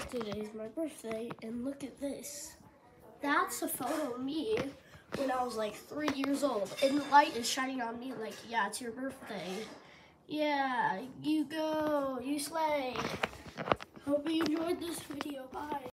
Today's my birthday, and look at this. That's a photo of me when I was like 3 years old, and the light is shining on me like, yeah, it's your birthday. Yeah, you go, you slay. Hope you enjoyed this video. Bye.